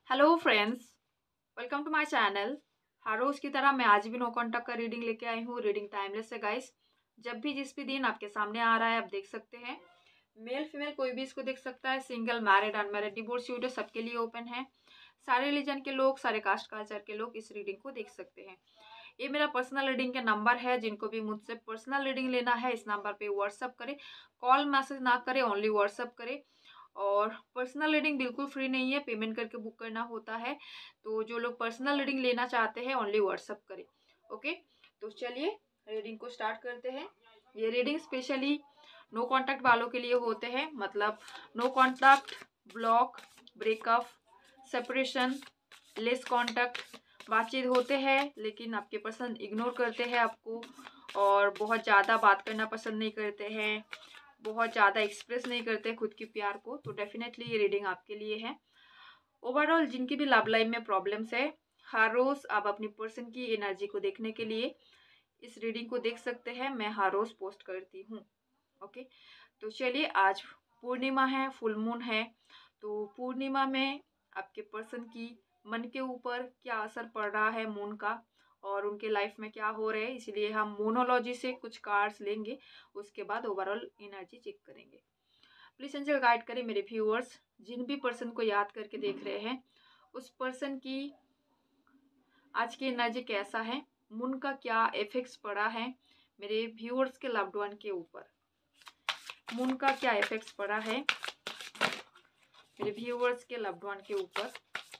Hello friends, welcome to my channel. हर रोज़ की तरह मैं आज भी नो कॉन्टैक्ट का रीडिंग लेके आई हूँ। रीडिंग टाइमलेस है गाइस। जब भी जिस भी दिन आपके सामने आ रहा है आप देख सकते हैं। मेल फीमेल कोई भी इसको देख सकता है। Single, married, unmarried, divorce, widow सबके लिए ओपन है। सारे रिलीजन के लोग, सारे कास्ट कल्चर के लोग इस रीडिंग को देख सकते हैं। ये मेरा पर्सनल रीडिंग का नंबर है। जिनको भी मुझसे पर्सनल रीडिंग लेना है इस नंबर पे व्हाट्सअप करें। कॉल मैसेज ना करें, ओनली व्हाट्सअप करें। और पर्सनल रीडिंग बिल्कुल फ्री नहीं है, पेमेंट करके बुक करना होता है। तो जो लोग पर्सनल रीडिंग लेना चाहते हैं ओनली व्हाट्सअप करें। ओके, तो चलिए रीडिंग को स्टार्ट करते हैं। ये रीडिंग स्पेशली नो कांटेक्ट वालों के लिए होते हैं। मतलब no contact, block, breakup, separation, less contact, बातचीत होते हैं लेकिन आपके पर्सन इग्नोर करते हैं आपको, और बहुत ज़्यादा बात करना पसंद नहीं करते हैं, बहुत ज़्यादा एक्सप्रेस नहीं करते खुद के प्यार को। तो डेफिनेटली ये रीडिंग आपके लिए है। ओवरऑल जिनकी भी लव लाइफ में प्रॉब्लम्स है, हर रोज़ आप अपनी पर्सन की एनर्जी को देखने के लिए इस रीडिंग को देख सकते हैं। मैं हर रोज़ पोस्ट करती हूँ। ओके, तो चलिए आज पूर्णिमा है, फुल मून है। तो पूर्णिमा में आपके पर्सन की मन के ऊपर क्या असर पड़ रहा है मून का, और उनके लाइफ में क्या हो रहा है, इसलिए हम मोनोलॉजी से कुछ कार्ड्स लेंगे। उसके बाद ओवरऑल एनर्जी चेक करेंगे। प्लीज एंजल गाइड करें मेरे व्यूअर्स। जिन भी पर्सन को याद करके देख रहे हैं उस पर्सन की आज की एनर्जी कैसा है, मून का क्या इफेक्ट्स पड़ा है मेरे व्यूअर्स के लव्ड वन के ऊपर। मून का क्या इफेक्ट्स पड़ा है मेरे व्यूअर्स के लव्ड वन के ऊपर।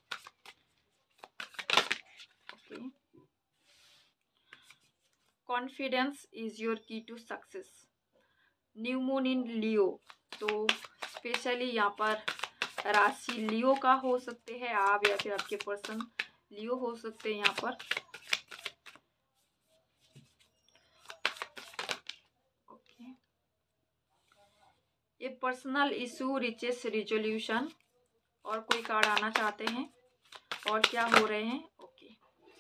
Okay, confidence is your key to success. New moon in Leo. तो स्पेशली यहाँ पर राशि लियो का हो सकते हैं आप, या फिर आपके पर्सन लियो हो सकते हैं यहाँ पर। ओके, ये पर्सनल इशू रिचेस रिजोल्यूशन, और कोई कार्ड आना चाहते हैं और क्या हो रहे हैं। ओके,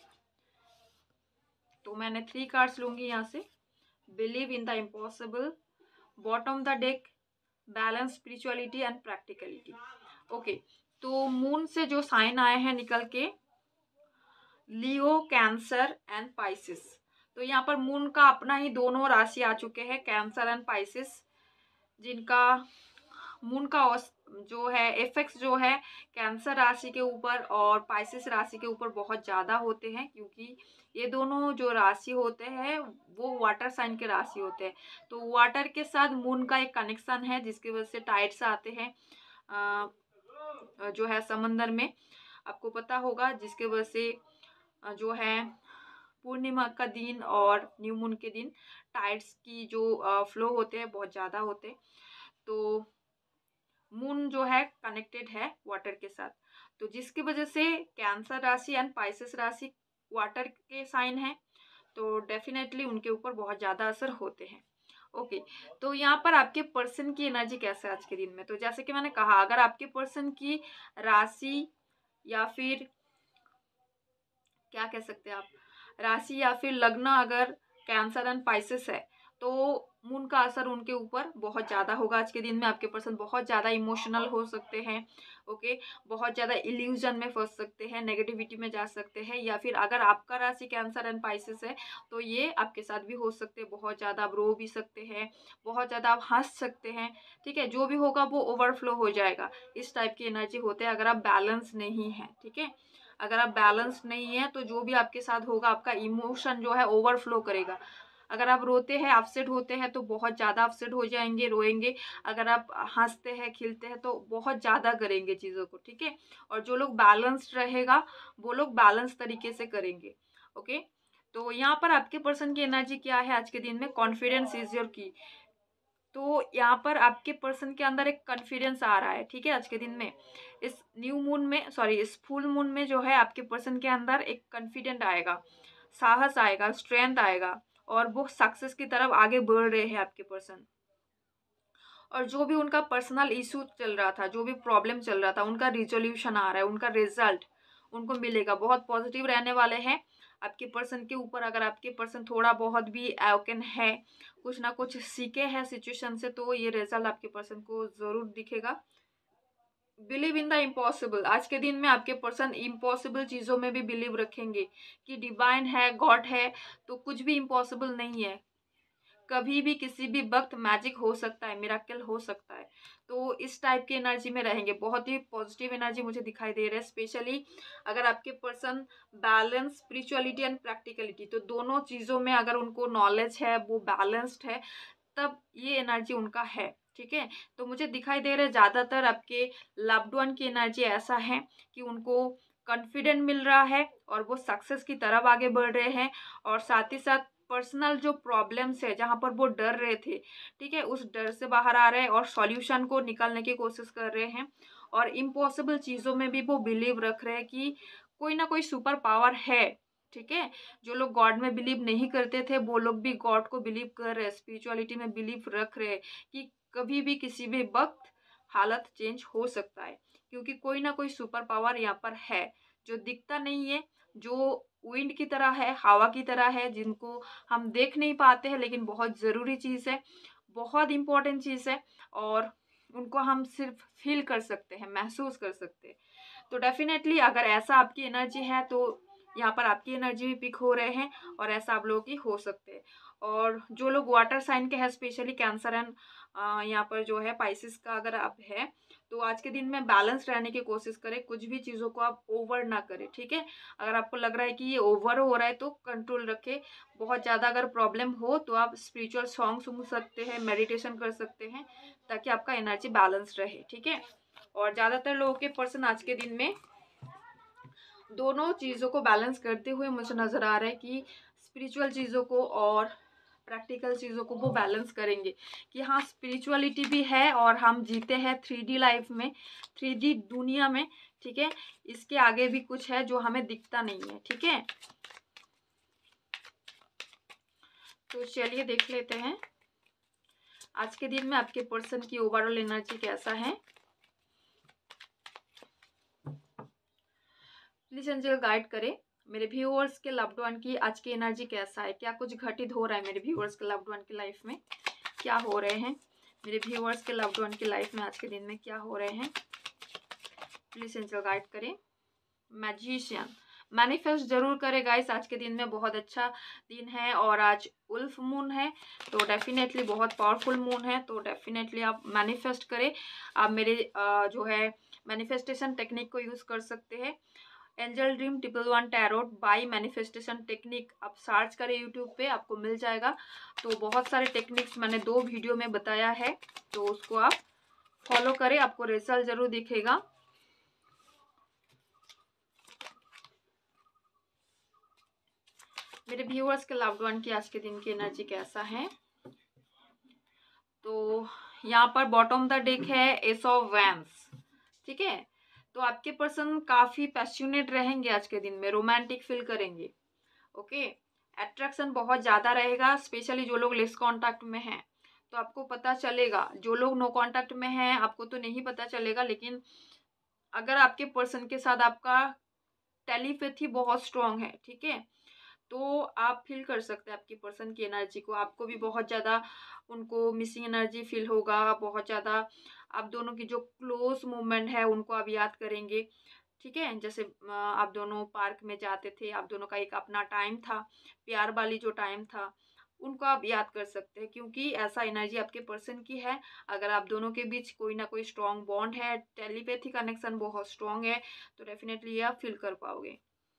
तो मैंने 3 कार्ड्स लूंगी यहाँ से। Believe in the impossible, bottom the deck, balance, spirituality and practicality. Okay, तो मून से जो साइन आए हैं निकल के, लियो, कैंसर एंड पाइसिस। तो यहाँ पर मून का अपना ही दोनों राशि आ चुके हैं, कैंसर एंड पाइसिस, जिनका मून का जो है इफेक्ट्स जो है कैंसर राशि के ऊपर और पाइसिस राशि के ऊपर बहुत ज़्यादा होते हैं, क्योंकि ये दोनों जो राशि होते हैं वो वाटर साइन के राशि होते हैं। तो वाटर के साथ मून का एक कनेक्शन है जिसकी वजह से टाइड्स आते हैं जो है समंदर में, आपको पता होगा, जिसके वजह से जो है पूर्णिमा का दिन और न्यू मून के दिन टाइड्स की जो फ्लो होते हैं बहुत ज़्यादा होते हैं। तो मून जो है कनेक्टेड है वाटर के साथ, तो जिसकी वजह से कैंसर राशि एंड पाइसेस राशि वाटर के साइन है, तो डेफिनेटली उनके ऊपर बहुत ज़्यादा असर होते हैं। ओके, तो यहाँ पर आपके पर्सन की एनर्जी कैसे है आज के दिन में। तो जैसे कि मैंने कहा, अगर आपके पर्सन की राशि या फिर क्या कह सकते हैं आप, राशि या फिर लग्न अगर कैंसर एंड पाइसेस है, तो मून का असर उनके ऊपर बहुत ज़्यादा होगा आज के दिन में। आपके पर्सन बहुत ज़्यादा इमोशनल हो सकते हैं। ओके, बहुत ज़्यादा इल्यूजन में फंस सकते हैं, नेगेटिविटी में जा सकते हैं, या फिर अगर आपका राशि कैंसर एंड पाइसेस है तो ये आपके साथ भी हो सकते हैं। बहुत ज़्यादा आप रो भी सकते हैं, बहुत ज़्यादा आप हंस सकते हैं। ठीक है, जो भी होगा वो ओवरफ्लो हो जाएगा, इस टाइप की एनर्जी होते हैं अगर आप बैलेंस नहीं है। ठीक है, अगर आप बैलेंस नहीं है तो जो भी आपके साथ होगा आपका इमोशन जो है ओवरफ्लो करेगा। अगर आप रोते हैं, अपसेट होते हैं तो बहुत ज़्यादा अपसेट हो जाएंगे, रोएंगे। अगर आप हंसते हैं, खिलते हैं तो बहुत ज़्यादा करेंगे चीज़ों को। ठीक है, और जो लोग बैलेंस्ड रहेगा वो लोग बैलेंस तरीके से करेंगे। ओके, तो यहाँ पर आपके पर्सन की एनर्जी क्या है आज के दिन में। कॉन्फिडेंस इज योर की। तो यहाँ पर आपके पर्सन के अंदर एक कॉन्फिडेंस आ रहा है। ठीक है, आज के दिन में इस न्यू मून में, सॉरी इस फुल मून में जो है आपके पर्सन के अंदर एक कॉन्फिडेंट आएगा, साहस आएगा, स्ट्रेंथ आएगा, और वो सक्सेस की तरफ आगे बढ़ रहे हैं आपके पर्सन। और जो भी उनका पर्सनल इशू चल रहा था, जो भी प्रॉब्लम चल रहा था, उनका रिजोल्यूशन आ रहा है, उनका रिजल्ट उनको मिलेगा। बहुत पॉजिटिव रहने वाले हैं आपके पर्सन के ऊपर। अगर आपके पर्सन थोड़ा बहुत भी अवेकन है, कुछ ना कुछ सीखे हैं सिचुएशन से, तो ये रिजल्ट आपके पर्सन को ज़रूर दिखेगा। Believe in the impossible. आज के दिन में आपके पर्सन इम्पॉसिबल चीज़ों में भी बिलीव रखेंगे कि डिवाइन है, गॉड है, तो कुछ भी इम्पॉसिबल नहीं है। कभी भी किसी भी वक्त मैजिक हो सकता है, मिराकल हो सकता है। तो इस टाइप की एनर्जी में रहेंगे। बहुत ही पॉजिटिव एनर्जी मुझे दिखाई दे रहा है। स्पेशली अगर आपके person balance spirituality and practicality, तो दोनों चीज़ों में अगर उनको नॉलेज है, वो बैलेंस्ड है, तब ये एनर्जी उनका है। ठीक है, तो मुझे दिखाई दे रहा है ज़्यादातर आपके लव्ड वन की एनर्जी ऐसा है कि उनको कॉन्फिडेंट मिल रहा है और वो सक्सेस की तरफ आगे बढ़ रहे हैं। और साथ ही साथ पर्सनल जो प्रॉब्लम्स है, जहाँ पर वो डर रहे थे, ठीक है, उस डर से बाहर आ रहे हैं और सॉल्यूशन को निकालने की कोशिश कर रहे हैं। और इम्पॉसिबल चीज़ों में भी वो बिलीव रख रहे हैं कि कोई ना कोई सुपर पावर है। ठीक है, जो लोग गॉड में बिलीव नहीं करते थे, वो लोग भी गॉड को बिलीव कर रहे हैं, स्पिरिचुअलिटी में बिलीव रख रहे हैं कि कभी भी किसी भी वक्त हालत चेंज हो सकता है, क्योंकि कोई ना कोई सुपर पावर यहाँ पर है जो दिखता नहीं है, जो विंड की तरह है, हवा की तरह है, जिनको हम देख नहीं पाते हैं, लेकिन बहुत ज़रूरी चीज़ है, बहुत इम्पोर्टेंट चीज़ है। और उनको हम सिर्फ फील कर सकते हैं, महसूस कर सकते हैं। तो डेफिनेटली अगर ऐसा आपकी एनर्जी है, तो यहाँ पर आपकी एनर्जी भी पिक हो रहे हैं और ऐसा आप लोगों की हो सकते हैं। और जो लोग वाटर साइन के हैं, स्पेशली कैंसर एंड यहाँ पर जो है पाइसिस का अगर आप है, तो आज के दिन में बैलेंस रहने की कोशिश करें। कुछ भी चीज़ों को आप ओवर ना करें। ठीक है, अगर आपको लग रहा है कि ये ओवर हो रहा है तो कंट्रोल रखें। बहुत ज़्यादा अगर प्रॉब्लम हो तो आप स्पिरिचुअल सॉन्ग सुन सकते हैं, मेडिटेशन कर सकते हैं, ताकि आपका एनर्जी बैलेंस रहे। ठीक है, और ज़्यादातर लोगों के पर्सन आज के दिन में दोनों चीज़ों को बैलेंस करते हुए मुझे नज़र आ रहा है कि स्पिरिचुअल चीज़ों को और प्रैक्टिकल चीज़ों को वो बैलेंस करेंगे कि हाँ, स्पिरिचुअलिटी भी है और हम जीते हैं 3D लाइफ में, 3D दुनिया में। ठीक है, इसके आगे भी कुछ है जो हमें दिखता नहीं है। ठीक है, तो चलिए देख लेते हैं आज के दिन में आपके पर्सन की ओवरऑल एनर्जी कैसा है। प्लीज एंजल गाइड करें मेरे व्यूअर्स के लव्ड वन की आज की एनर्जी कैसा है। क्या कुछ घटित हो रहा है मेरे व्यूअर्स के लव्ड वन की लाइफ में? क्या हो रहे हैं मेरे व्यूअर्स के लव्ड वन की लाइफ में आज के दिन में? क्या हो रहे हैं? प्लीज एंजल गाइड करें। मैजिशियन मैनिफेस्ट जरूर करें गाइस। आज के दिन में बहुत अच्छा दिन है और आज उल्फ मून है, तो डेफिनेटली बहुत पावरफुल मून है, तो डेफिनेटली आप मैनिफेस्ट करें। आप मेरे जो है मैनिफेस्टेशन टेक्निक को यूज़ कर सकते हैं। Angel dream 111 tarot by manifestation technique आप सर्च करें यूट्यूब पे, आपको मिल जाएगा। तो बहुत सारे टेक्निक्स मैंने 2 वीडियो में बताया है, तो उसको आप फॉलो करें, आपको रिजल्ट जरूर दिखेगा। मेरे व्यूअर्स के लव्ड वन की आज के दिन की एनर्जी कैसा है? तो यहाँ पर बॉटम द डेक है एस ऑफ वैंस। ठीक है, तो आपके पर्सन काफी पैशनेट रहेंगे आज के दिन में, रोमांटिक फील करेंगे। ओके, अट्रैक्शन बहुत ज्यादा रहेगा, स्पेशली जो लोग लेस कांटेक्ट में हैं, तो आपको पता चलेगा। जो लोग नो कांटेक्ट में हैं आपको तो नहीं पता चलेगा, लेकिन अगर आपके पर्सन के साथ आपका टेलीपैथी बहुत स्ट्रांग है, ठीक है, तो आप फील कर सकते हैं आपकी पर्सन की एनर्जी को। आपको भी बहुत ज़्यादा उनको मिसिंग एनर्जी फील होगा, बहुत ज़्यादा आप दोनों की जो क्लोज मूवमेंट है उनको आप याद करेंगे। ठीक है, जैसे आप दोनों पार्क में जाते थे, आप दोनों का एक अपना टाइम था, प्यार वाली जो टाइम था, उनको आप याद कर सकते हैं, क्योंकि ऐसा एनर्जी आपके पर्सन की है। अगर आप दोनों के बीच कोई ना कोई स्ट्रॉन्ग बॉन्ड है, टेलीपैथी कनेक्शन बहुत स्ट्रॉन्ग है, तो डेफिनेटली ये आप फील कर पाओगे।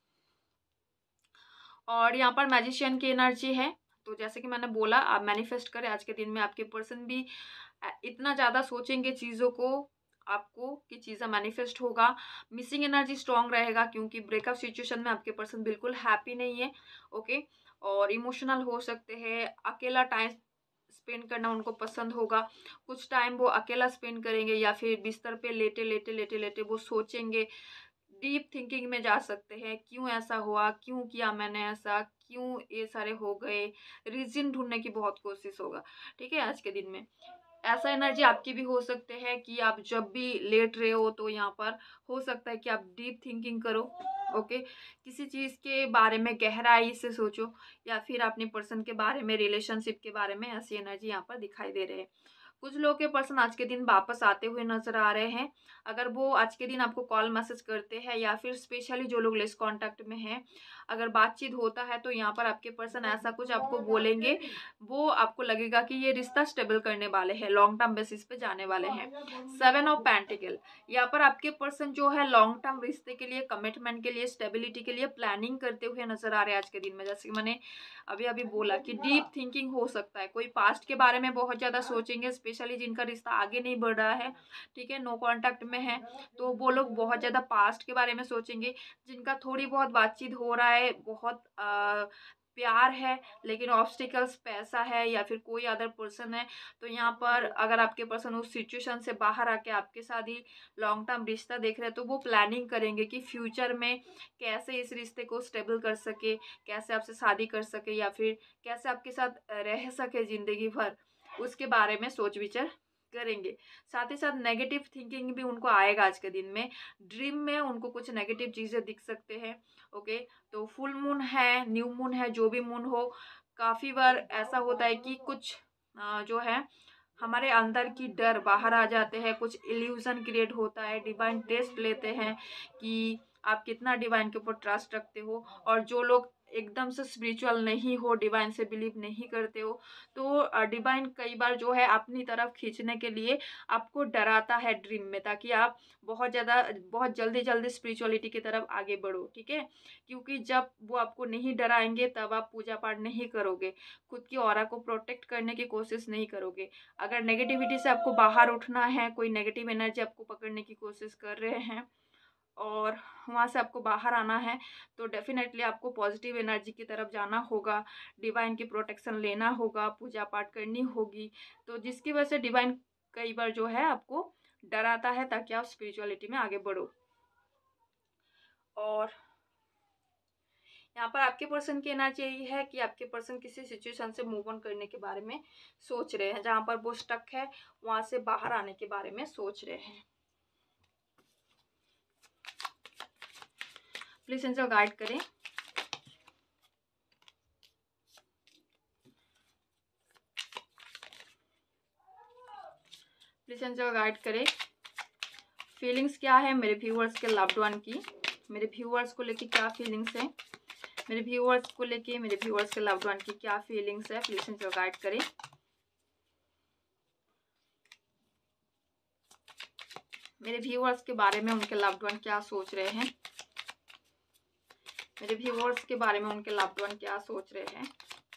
और यहाँ पर मैजिशियन की एनर्जी है, तो जैसे कि मैंने बोला आप मैनिफेस्ट करें आज के दिन में। आपके पर्सन भी इतना ज़्यादा सोचेंगे चीज़ों को आपको कि चीज़ें मैनिफेस्ट होगा। मिसिंग एनर्जी स्ट्रांग रहेगा, क्योंकि ब्रेकअप सिचुएशन में आपके पर्सन बिल्कुल हैप्पी नहीं है। ओके, और इमोशनल हो सकते हैं, अकेला टाइम स्पेंड करना उनको पसंद होगा। कुछ टाइम वो अकेला स्पेंड करेंगे या फिर बिस्तर पे लेटे लेटे लेटे लेटे वो सोचेंगे, डीप थिंकिंग में जा सकते हैं। क्यों ऐसा हुआ, क्यों किया मैंने ऐसा, क्यों ये सारे हो गए, रीजन ढूंढने की बहुत कोशिश होगा। ठीक है, आज के दिन में ऐसा एनर्जी आपकी भी हो सकते हैं कि आप जब भी लेट रहे हो तो यहाँ पर हो सकता है कि आप डीप थिंकिंग करो। ओके, किसी चीज़ के बारे में गहराई से सोचो, या फिर अपने पर्सन के बारे में, रिलेशनशिप के बारे में, ऐसी एनर्जी यहाँ पर दिखाई दे रहे हैं। कुछ लोगों के पर्सन आज के दिन वापस आते हुए नजर आ रहे हैं। अगर वो आज के दिन आपको कॉल मैसेज करते हैं या फिर स्पेशली जो लोग लेस कांटेक्ट में हैं, अगर बातचीत होता है तो यहाँ पर आपके पर्सन ऐसा कुछ आपको बोलेंगे, वो आपको लगेगा कि ये रिश्ता स्टेबल करने वाले हैं, लॉन्ग टर्म बेसिस पे जाने वाले हैं। 7 ऑफ पेंटिकल, यहाँ पर आपके पर्सन जो है लॉन्ग टर्म रिश्ते के लिए, कमिटमेंट के लिए, स्टेबिलिटी के लिए प्लानिंग करते हुए नजर आ रहे हैं आज के दिन में। जैसे कि मैंने अभी अभी बोला कि डीप थिंकिंग हो सकता है, कोई पास्ट के बारे में बहुत ज़्यादा सोचेंगे, स्पेशली जिनका रिश्ता आगे नहीं बढ़ रहा है, ठीक है, नो कॉन्टैक्ट में है, तो वो लोग बहुत ज़्यादा पास्ट के बारे में सोचेंगे। जिनका थोड़ी बहुत बातचीत हो रहा है, बहुत प्यार है, लेकिन ऑब्स्टिकल्स पैसा है या फिर कोई अदर पर्सन है, तो यहाँ पर अगर आपके पर्सन उस सिचुएशन से बाहर आके आपके साथ ही लॉन्ग टर्म रिश्ता देख रहे हैं, तो वो प्लानिंग करेंगे कि फ्यूचर में कैसे इस रिश्ते को स्टेबल कर सके, कैसे आपसे शादी कर सके या फिर कैसे आपके साथ रह सके ज़िंदगी भर, उसके बारे में सोच विचार करेंगे। साथ ही साथ नेगेटिव थिंकिंग भी उनको आएगा आज के दिन में। ड्रीम में उनको कुछ नेगेटिव चीज़ें दिख सकते हैं। ओके, तो फुल मून है, न्यू मून है, जो भी मून हो, काफ़ी बार ऐसा होता है कि कुछ जो है हमारे अंदर की डर बाहर आ जाते हैं, कुछ इल्यूजन क्रिएट होता है, डिवाइन टेस्ट लेते हैं कि आप कितना डिवाइन के ऊपर ट्रस्ट रखते हो। और जो लोग एकदम से स्पिरिचुअल नहीं हो, डिवाइन से बिलीव नहीं करते हो, तो डिवाइन कई बार जो है अपनी तरफ खींचने के लिए आपको डराता है ड्रीम में, ताकि आप बहुत जल्दी जल्दी स्पिरिचुअलिटी की तरफ आगे बढ़ो, ठीक है। क्योंकि जब वो आपको नहीं डराएंगे तब आप पूजा पाठ नहीं करोगे, खुद की ऑरा को प्रोटेक्ट करने की कोशिश नहीं करोगे। अगर नेगेटिविटी से आपको बाहर उठना है, कोई नेगेटिव एनर्जी आपको पकड़ने की कोशिश कर रहे हैं और वहाँ से आपको बाहर आना है, तो डेफिनेटली आपको पॉजिटिव एनर्जी की तरफ जाना होगा, डिवाइन की प्रोटेक्शन लेना होगा, पूजा पाठ करनी होगी। तो जिसकी वजह से डिवाइन कई बार जो है आपको डराता है ताकि आप स्पिरिचुअलिटी में आगे बढ़ो। और यहाँ पर आपके पर्सन की एनर्जी यही है कि आपके पर्सन किसी सिचुएशन से मूव ऑन करने के बारे में सोच रहे हैं, जहाँ पर वो स्टक है वहाँ से बाहर आने के बारे में सोच रहे हैं। प्लीज इनसे गाइड करें। प्लीज इनसे गाइड करें। फीलिंग्स क्या है मेरे व्यूअर्स के लव्ड वन की, मेरे व्यूअर्स को लेके क्या फीलिंग्स है, मेरे व्यूअर्स को लेके मेरे व्यूअर्स के लव्ड वन की क्या फीलिंग्स है, प्लीज इनसे गाइड करें। मेरे व्यूअर्स के बारे में उनके लव्ड वन क्या सोच रहे हैं, मेरे व्यूअर्स के बारे में उनके लव्ड वन क्या सोच रहे हैं।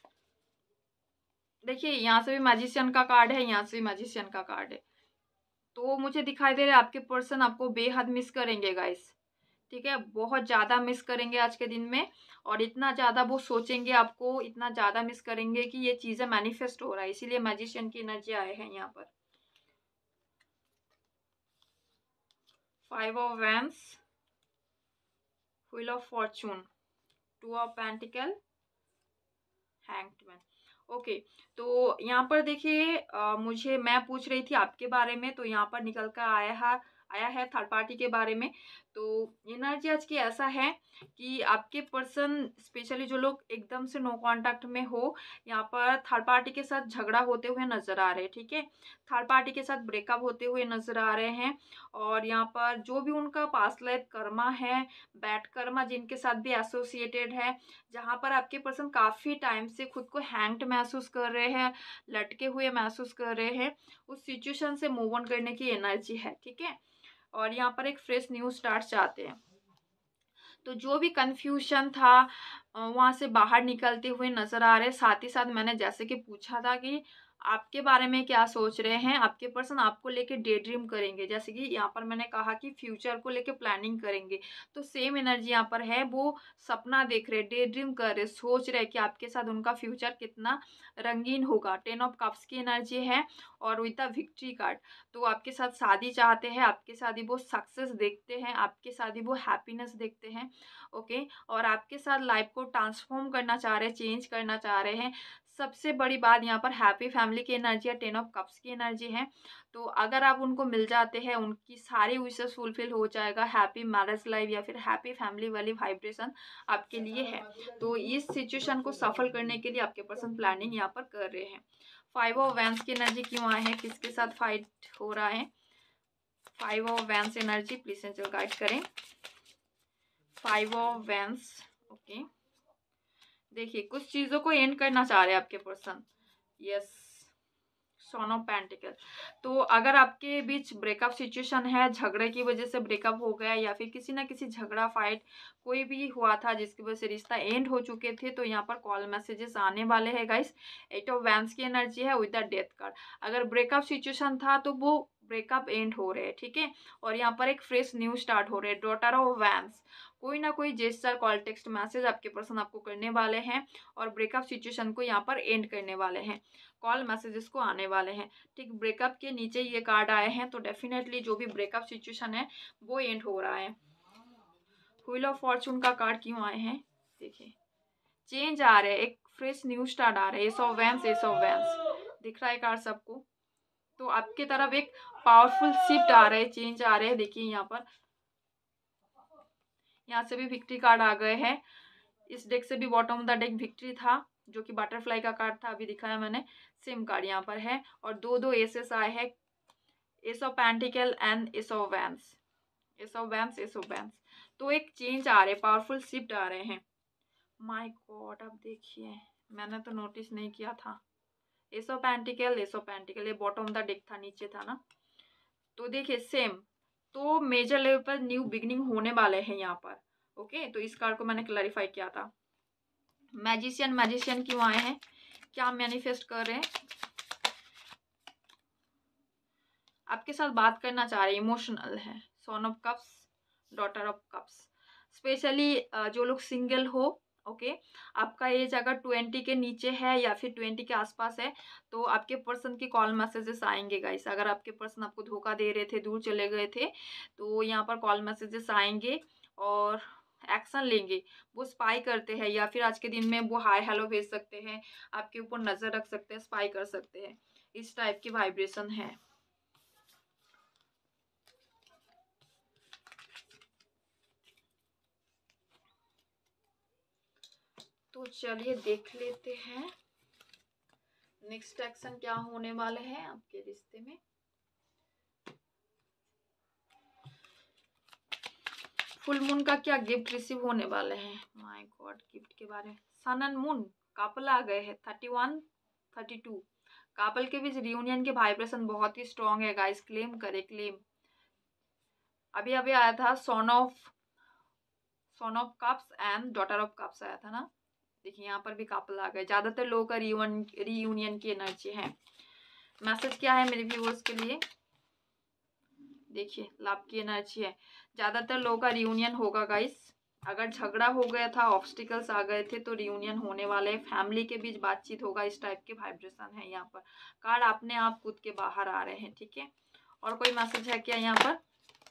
देखिए, यहाँ से भी मैजिशियन का कार्ड है, यहाँ से भी मैजिशियन का कार्ड है, तो मुझे दिखाई दे रहा है आपके पर्सन आपको बेहद मिस करेंगे गाइस, ठीक है, बहुत ज़्यादा मिस करेंगे आज के दिन में। और इतना ज़्यादा वो सोचेंगे आपको, इतना ज़्यादा मिस करेंगे कि ये चीज़ें मैनिफेस्ट हो रहा है, इसीलिए मैजिशियन की एनर्जी आए हैं यहाँ पर। 5 of wands, wheel of fortune, 2 of pentacle, hanged man. Okay, तो यहाँ पर देखिए, मैं पूछ रही थी आपके बारे में, तो यहाँ पर निकल कर आया है थर्ड पार्टी के बारे में। तो एनर्जी आज की ऐसा है कि आपके पर्सन, स्पेशली जो लोग एकदम से नो कांटेक्ट में हो, यहाँ पर थर्ड पार्टी के साथ झगड़ा होते हुए नजर आ रहे हैं, ठीक है, थर्ड पार्टी के साथ ब्रेकअप होते हुए नजर आ रहे हैं। और यहाँ पर जो भी उनका पास्ट लाइफ कर्मा है, बैड कर्मा जिनके साथ भी एसोसिएटेड है, जहाँ पर आपके पर्सन काफ़ी टाइम से खुद को हैंग्ड महसूस कर रहे हैं, लटके हुए महसूस कर रहे हैं, उस सिचुएशन से मूव ऑन करने की एनर्जी है, ठीक है। और यहाँ पर एक फ्रेश न्यू स्टार्ट चाहते हैं, तो जो भी कंफ्यूजन था वहाँ से बाहर निकलते हुए नजर आ रहे। साथ ही साथ मैंने जैसे कि पूछा था कि आपके बारे में क्या सोच रहे हैं, आपके पर्सन आपको लेके डे ड्रीम करेंगे, जैसे कि यहाँ पर मैंने कहा कि फ्यूचर को लेके प्लानिंग करेंगे, तो सेम एनर्जी यहाँ पर है, वो सपना देख रहे, डे ड्रीम कर रहे, सोच रहे कि आपके साथ उनका फ्यूचर कितना रंगीन होगा। 10 ऑफ कप्स की एनर्जी है और विद द विक्ट्री कार्ड, तो आपके साथ शादी चाहते हैं, आपके साथ ही वो सक्सेस देखते हैं, आपके साथ ही वो हैप्पीनेस देखते हैं। ओके, और आपके साथ लाइफ को ट्रांसफॉर्म करना चाह रहे हैं, चेंज करना चाह रहे हैं। सबसे बड़ी बात यहाँ पर हैप्पी फैमिली की एनर्जी है, 10 ऑफ कप्स की एनर्जी है। तो अगर आप उनको मिल जाते हैं, उनकी सारी विशेस फुलफिल हो जाएगा, हैप्पी मैरिज लाइफ या फिर हैप्पी फैमिली वाली वाइब्रेशन आपके लिए है। तो इस सिचुएशन को सफल करने के लिए आपके पर्सन प्लानिंग यहाँ पर कर रहे हैं। फाइव ऑफ वैंस की एनर्जी क्यों आए हैं, किसके साथ फाइट हो रहा है। Five of wands energy please angel guide करें। Five of wands, okay. देखिए कुछ चीजों को एंड करना चाह रहे हैं आपके person. Yes, son of pentacle. तो अगर आपके बीच ब्रेकअप सिचुएशन है, झगड़े की वजह से ब्रेकअप हो गया, या फिर किसी ना किसी झगड़ा फाइट कोई भी हुआ था जिसकी वजह से रिश्ता एंड हो चुके थे, तो यहाँ पर कॉल मैसेजेस आने वाले हैं गाइस। एट ऑफ वैंस की एनर्जी है विद द डेथ कार्ड। अगर ब्रेकअप सिचुएशन था तो वो ब्रेकअप एंड हो रहे हैं, ठीक है। और यहाँ पर एक फ्रेश न्यू स्टार्ट हो रहे हैं। डॉटर ऑफ वैंस, कोई ना कोई जेस्चर, कॉल, टेक्स्ट मैसेज आपके पर्सन आपको करने वाले हैं और ब्रेकअप सिचुएशन को यहाँ पर एंड करने वाले हैं। कॉल मैसेजेस को आने वाले हैं, ठीक। ब्रेकअप के नीचे ये कार्ड आए हैं, तो डेफिनेटली जो भी ब्रेकअप सिचुएशन है वो एंड हो रहा है। व्हील ऑफ फॉर्चून का कार्ड क्यों आए हैं, देखिए चेंज आ रहे हैं, एक फ्रेश न्यू स्टार्ट आ रहा है। Ace of wands, ace of wands दिख रहा है कार्ड सबको। तो आपके तरफ एक पावरफुल शिफ्ट आ रहे हैं, चेंज आ रहे हैं। देखिए यहाँ पर, यहाँ से भी विक्ट्री कार्ड आ गए हैं। इस डेक से भी bottom of the deck victory था, जो कि बटरफ्लाई का कार्ड था, अभी दिखाया मैंने। सेम कार्ड यहाँ पर है और दो दो एसेस आए हैं, ace of pentacle and ace of wands, ace of wands, ace of wands. तो एक चेंज आ रहे, पावरफुल शिफ्ट आ रहे हैं। माय गॉड, अब देखिए मैंने तो नोटिस नहीं किया था। Ace of pentacle, ace of pentacle, ये बॉटम ऑफ द डेक था, नीचे था ना। तो देखिए सेम, तो मेजर लेवल पर न्यू बिगनिंग होने वाले हैं यहाँ पर, ओके। तो इस कार्ड को मैंने क्लैरिफाई किया था। मैजिशियन, मैजिशियन क्यों आए हैं, क्या मैनिफेस्ट कर रहे हैं, आपके साथ बात करना चाह रहे हैं, इमोशनल है। Son of cups, daughter of cups. Specially जो लोग सिंगल हो, ओके, आपका एज अगर 20 के नीचे है या फिर 20 के आसपास है, तो आपके पर्सन की कॉल मैसेजेस आएंगे गाइस। अगर आपके पर्सन आपको धोखा दे रहे थे, दूर चले गए थे, तो यहाँ पर कॉल मैसेजेस आएंगे और एक्शन लेंगे। वो स्पाई करते हैं, या फिर आज के दिन में वो हाय हेलो भेज सकते हैं, आपके ऊपर नजर रख सकते हैं, स्पाई कर सकते हैं। इस टाइप की वाइब्रेशन है। तो चलिए देख लेते हैं नेक्स्ट एक्शन क्या होने वाले हैं आपके रिश्ते में। फुल मून का क्या गिफ्ट रिसीव होने वाले हैं, माय गॉड, गिफ्ट के बारे में। सन एंड मून कपल आ गए हैं, 31 32। कपल के बीच रियूनियन के वाइब्रेशन बहुत ही स्ट्रॉन्ग है गाइस। क्लेम करे, क्लेम। अभी अभी आया था son of cups and daughter of cups आया था ना। देखिए यहाँ पर भी कपल आ गए। ज्यादातर लोगों का रियूनियन की एनर्जी है। मैसेज क्या है मेरे व्यूअर्स के लिए, देखिए लव की एनर्जी है। ज्यादातर लोगों का रियूनियन होगा गाइस। अगर झगड़ा हो गया था, ऑब्स्टिकल्स आ गए थे, तो रियूनियन होने वाले। फैमिली के बीच बातचीत होगा, इस टाइप के वाइब्रेशन है यहाँ पर। कार्ड अपने आप कूद के बाहर आ रहे हैं, ठीक है। और कोई मैसेज है क्या यहाँ पर।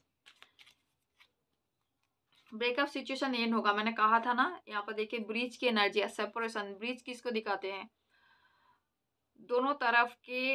ब्रेकअप सिचुएशन एंड होगा, मैंने कहा था ना। यहाँ पर देखिए ब्रीच की एनर्जी है, सेपरेशन। ब्रीच किसको दिखाते हैं, दोनों तरफ के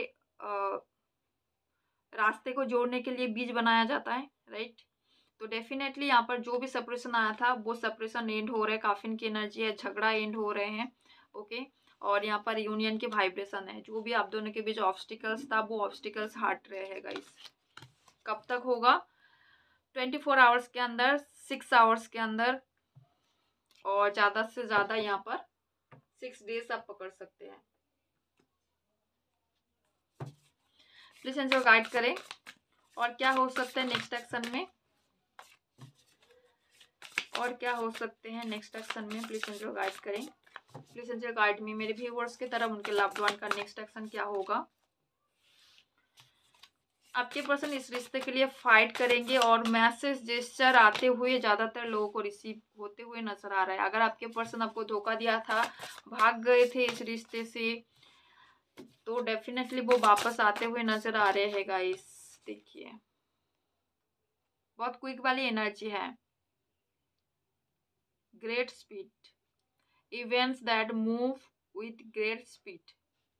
रास्ते को जोड़ने के लिए बीज बनाया जाता है, राइट। तो डेफिनेटली यहाँ पर जो भी सेपरेशन आया था वो सेपरेशन एंड हो रहा है। काफिन की एनर्जी है, झगड़ा एंड हो रहे हैं, ओके। और यहाँ पर यूनियन के वाइब्रेशन है। जो भी आप दोनों के बीच ऑब्स्टिकल्स था वो ऑब्स्टिकल्स हट रहे हैं गाइस। कब तक होगा, 24 आवर्स के अंदर, 6 आवर्स के अंदर, और ज्यादा से ज्यादा यहाँ पर 6 डेज आप पकड़ सकते हैं। प्लीज एंजल गाइड करें और क्या हो सकता है नेक्स्ट एक्शन में, और क्या हो सकते हैं नेक्स्ट एक्शन में। प्लीज एंजल गाइड करें, प्लीज एंजल गाइड मी। मेरे व्यूअर्स की तरफ उनके लव्ड वन का नेक्स्ट एक्शन क्या होगा। आपके पर्सन इस रिश्ते के लिए फाइट करेंगे और मैसेज जेस्चर आते हुए ज्यादातर लोगों को रिसीव होते हुए नजर आ रहा है। अगर आपके पर्सन आपको धोखा दिया था, भाग गए थे इस रिश्ते से, तो डेफिनेटली वो वापस आते हुए नजर आ रहे हैं गाइस। देखिए बहुत क्विक वाली एनर्जी है। Great speed, events that move with great speed.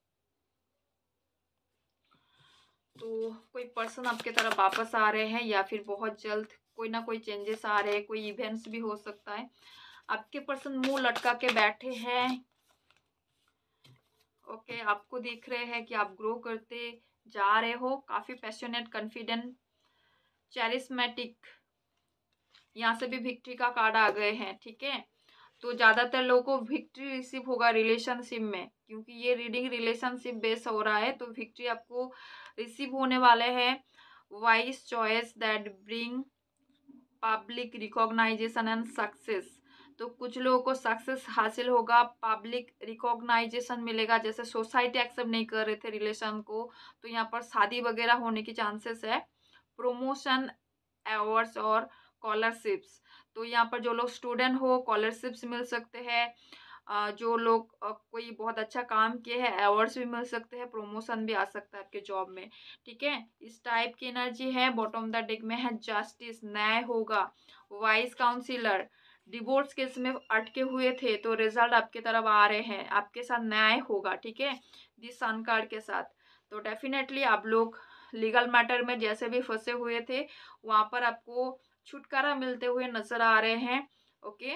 तो कोई पर्सन आपके तरफ वापस आ रहे हैं, या फिर बहुत जल्द कोई ना कोई चेंजेस आ रहे हैं। कोई इवेंट्स भी हो सकता है। आपके पर्सन मुंह लटका के बैठे हैं, ओके, आपको दिख रहे हैं कि आप ग्रो करते जा रहे हो, काफ़ी पैशनेट, कॉन्फिडेंट, चैरिस्मेटिक, यहाँ से भी विक्ट्री का कार्ड आ गए हैं, ठीक है। तो ज़्यादातर लोगों को विक्ट्री रिसीव होगा रिलेशनशिप में, क्योंकि ये रीडिंग रिलेशनशिप बेस हो रहा है, तो विक्ट्री आपको रिसीव होने वाले हैं। Wise choice that bring public recognization and success. तो कुछ लोगों को सक्सेस हासिल होगा, पब्लिक रिकॉग्नाइजेशन मिलेगा, जैसे सोसाइटी एक्सेप्ट नहीं कर रहे थे रिलेशन को, तो यहाँ पर शादी वगैरह होने की चांसेस है। प्रमोशन, अवार्ड्स और स्कॉलरशिप्स। तो यहाँ पर जो लोग स्टूडेंट हो, स्कॉलरशिप्स मिल सकते हैं। जो लोग कोई बहुत अच्छा काम किए हैं, अवार्ड्स भी मिल सकते हैं, प्रमोशन भी आ सकता है आपके जॉब में, ठीक है। इस टाइप की एनर्जी है। बॉटम द डेक में है जस्टिस, न्याय होगा। वाइज काउंसिलर, डिवोर्स केस में अटके हुए थे तो रिजल्ट आपके तरफ आ रहे हैं, आपके साथ न्याय होगा, ठीक है, दिस सन कार्ड के साथ। तो डेफिनेटली आप लोग लीगल मैटर में जैसे भी फंसे हुए थे, वहां पर आपको छुटकारा मिलते हुए नजर आ रहे हैं। ओके,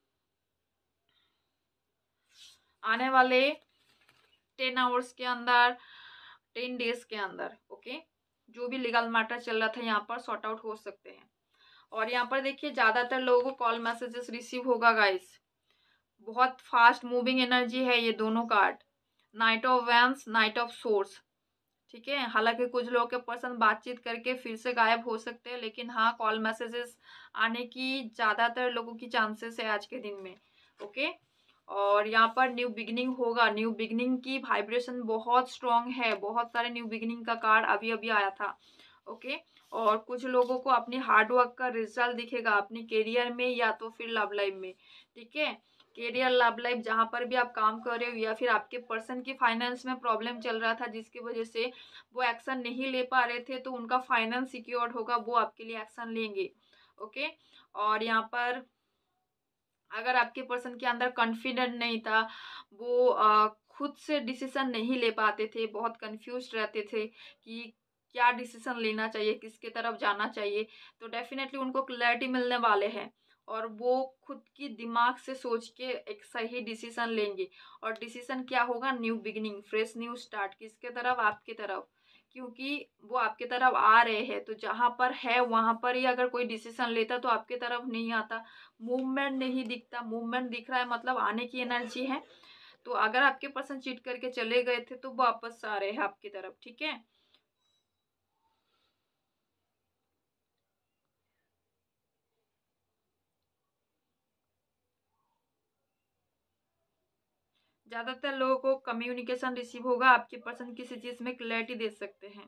आने वाले 10 आवर्स के अंदर, 10 डेज के अंदर, ओके, जो भी लीगल मैटर चल रहा था यहाँ पर सॉर्ट आउट हो सकते हैं। और यहाँ पर देखिए ज्यादातर लोगों को कॉल मैसेजेस रिसीव होगा गाइस, बहुत फास्ट मूविंग एनर्जी है ये दोनों card. Knight of wands, knight of swords, ठीक है। हालांकि कुछ लोगों के पर्सन बातचीत करके फिर से गायब हो सकते हैं, लेकिन हाँ, कॉल मैसेजेस आने की ज्यादातर लोगों की चांसेस है आज के दिन में, ओके। और यहाँ पर न्यू बिगिनिंग होगा, न्यू बिगिनिंग की वाइब्रेशन बहुत स्ट्रांग है, बहुत सारे न्यू बिगिनिंग का कार्ड अभी अभी आया था, ओके। और कुछ लोगों को अपनी हार्डवर्क का रिजल्ट दिखेगा अपने करियर में या तो फिर लव लाइफ में, ठीक है। करियर, लव लाइफ, जहाँ पर भी आप काम कर रहे हो, या फिर आपके पर्सन की फाइनेंस में प्रॉब्लम चल रहा था जिसकी वजह से वो एक्शन नहीं ले पा रहे थे, तो उनका फाइनेंस सिक्योर्ड होगा, वो आपके लिए एक्शन लेंगे, ओके। और यहाँ पर अगर आपके पर्सन के अंदर कॉन्फिडेंट नहीं था, वो खुद से डिसीजन नहीं ले पाते थे, बहुत कंफ्यूज रहते थे कि क्या डिसीजन लेना चाहिए, किसके तरफ जाना चाहिए, तो डेफिनेटली उनको क्लैरिटी मिलने वाले हैं और वो खुद की दिमाग से सोच के एक सही डिसीजन लेंगे। और डिसीजन क्या होगा? New beginning, fresh new start. किसके तरफ? आपके तरफ, क्योंकि वो आपके तरफ आ रहे हैं, तो जहां पर है वहां पर ही अगर कोई डिसीजन लेता तो आपके तरफ नहीं आता। मूवमेंट नहीं दिखता, मूवमेंट दिख रहा है मतलब आने की एनर्जी है। तो अगर आपके पर्सन चीट करके चले गए थे तो वापस आ रहे हैं आपकी तरफ, ठीक है। ज्यादातर लोगों को कम्युनिकेशन रिसीव होगा, आपके पर्सन किसी चीज में क्लैरिटी दे सकते हैं।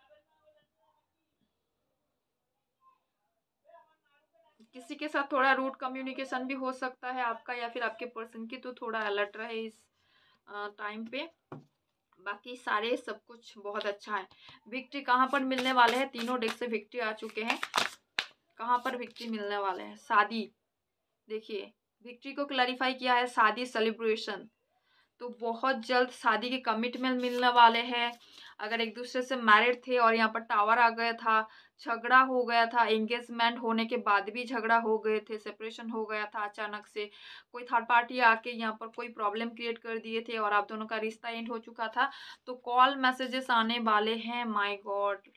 किसी के साथ थोड़ा रूट कम्युनिकेशन भी हो सकता है आपका या फिर आपके पर्सन की, तो थोड़ा अलर्ट रहे इस टाइम पे। बाकी सारे सब कुछ बहुत अच्छा है। विक्ट्री कहाँ पर मिलने वाले हैं? तीनों डेक से विक्ट्री आ चुके हैं। कहाँ पर विक्ट्री मिलने वाले हैं? शादी, देखिए विक्ट्री को क्लैरिफाई किया है, शादी, सेलिब्रेशन। तो बहुत जल्द शादी के कमिटमेंट मिलने वाले हैं। अगर एक दूसरे से मैरिड थे और यहाँ पर टावर आ गया था, झगड़ा हो गया था, एंगेजमेंट होने के बाद भी झगड़ा हो गए थे, सेपरेशन हो गया था अचानक से, कोई थर्ड पार्टी आके यहाँ पर कोई प्रॉब्लम क्रिएट कर दिए थे और आप दोनों का रिश्ता एंड हो चुका था, तो कॉल मैसेजेस आने वाले हैं। माय गॉड,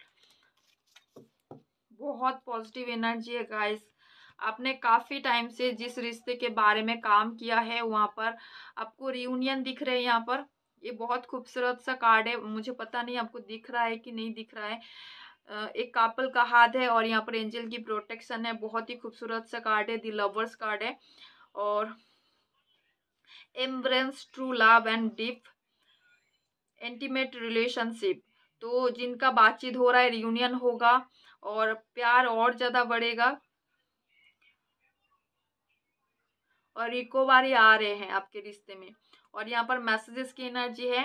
बहुत पॉजिटिव एनर्जी है गाइस। आपने काफी टाइम से जिस रिश्ते के बारे में काम किया है वहां पर आपको रियूनियन दिख रहे हैं। यहाँ पर ये बहुत खूबसूरत सा कार्ड है, मुझे पता नहीं आपको दिख रहा है कि नहीं दिख रहा है। एक कपल का हाथ है और यहाँ पर एंजल की प्रोटेक्शन है, बहुत ही खूबसूरत सा कार्ड है, दी लवर्स कार्ड है। और embrace true love and deep intimate relationship, तो जिनका बातचीत हो रहा है, रियूनियन होगा और प्यार और ज्यादा बढ़ेगा और रिकवरी आ रहे हैं आपके रिश्ते में। और यहाँ पर मैसेजेस की एनर्जी है,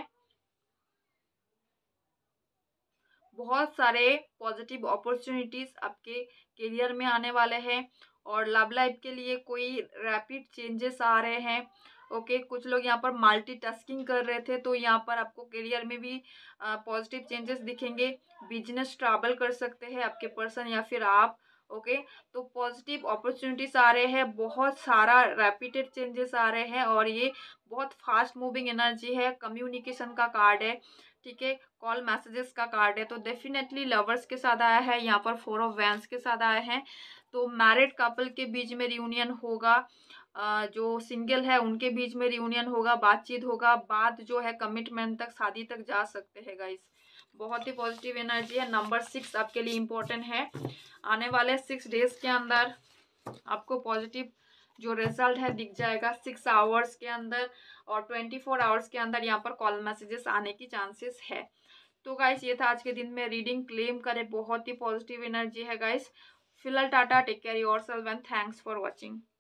बहुत सारे पॉजिटिव अपॉर्चुनिटीज आपके करियर में आने वाले हैं। और लव लाइफ के लिए कोई रैपिड चेंजेस आ रहे हैं, ओके। कुछ लोग यहाँ पर मल्टीटास्किंग कर रहे थे, तो यहाँ पर आपको करियर में भी पॉजिटिव चेंजेस दिखेंगे। बिजनेस ट्रैवल कर सकते हैं आपके पर्सन या फिर आप, ओके, तो पॉजिटिव अपॉर्चुनिटीज आ रहे हैं, बहुत सारा रैपिडेड चेंजेस आ रहे हैं और ये बहुत फास्ट मूविंग एनर्जी है। कम्युनिकेशन का कार्ड है, ठीक है, कॉल मैसेजेस का कार्ड है, तो डेफिनेटली लवर्स के साथ आया है, यहाँ पर 4 ऑफ वैंस के साथ आए हैं, तो मैरिड कपल के बीच में रियूनियन होगा, जो सिंगल है उनके बीच में रियूनियन होगा, बातचीत होगा, बात जो है कमिटमेंट तक, शादी तक जा सकते हैं गाइस। बहुत ही पॉजिटिव एनर्जी है। नंबर 6 आपके लिए इम्पोर्टेंट है। आने वाले 6 डेज के अंदर आपको पॉजिटिव जो रिजल्ट है दिख जाएगा 6 आवर्स के अंदर, और 24 आवर्स के अंदर यहाँ पर कॉल मैसेजेस आने की चांसेस है। तो गाइस ये था आज के दिन में रीडिंग। क्लेम करें, बहुत ही पॉजिटिव एनर्जी है गाइस। फिलहाल tata, take care yourself and thanks for watching.